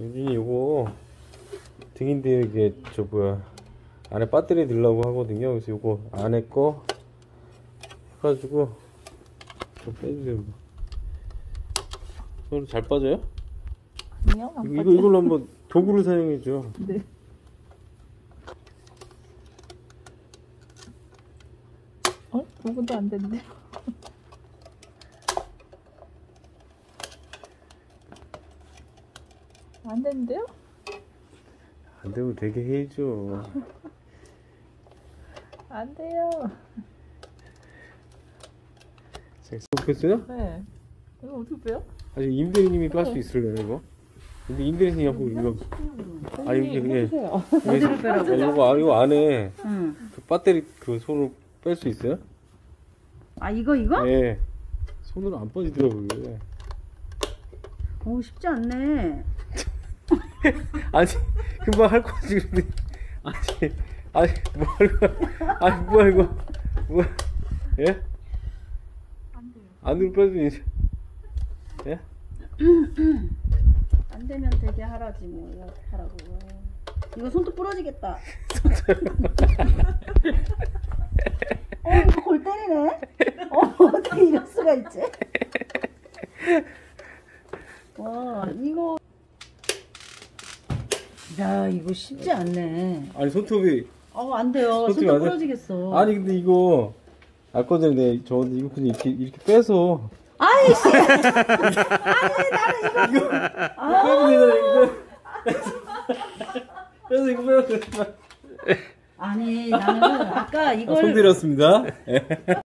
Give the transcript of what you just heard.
유진이 요거 등인데 이게 저 뭐야 안에 배터리 넣으려고 하거든요. 그래서 요거 안에 거 해가지고 좀 빼주세요. 손으로 잘 빠져요? 아니요, 안 빠져요. 이걸로 한번 도구를 사용해줘. 네. 도구도 안 된대. 안 된대요? 안 되면 되게 해줘. 안 돼요. 됐어요? 네. 이거 어떻게 빼요? 아니 임대리님이 빨 수 있을래요 이거? 근데 임대리님이 하고 이거 아니 이게 어디로 빼라고? 이거 안에 응. 그 배터리 그 손으로 뺄 수 있어요? 아 이거? 네. 손으로 안 빠지더라고요. 이게. 오 쉽지 않네. 아니 금방 할 거지 근데 아니 뭐 할 거야? 아니 뭐야 이거 뭐야? 예? 안 돼요. 안으로 빼주니 예? 안 되면 되게 하라지 뭐 이렇게 하라고. 이거 손톱 부러지겠다. 이거 골 때리네. 어떻게 이럴 수가 있지? 와 이거 야 이거 쉽지 않네. 아니 손톱이 안 돼요. 손톱이 손톱 안 돼? 부러지겠어. 아니 근데 이거 아까 전에 저 이거 그냥 이렇게 빼서 아이씨. 아니 나는 이거 빼면 되잖아 이거 빼서 이거 빼면 되잖아. 아니 나는 아까 이걸 손 들였습니다.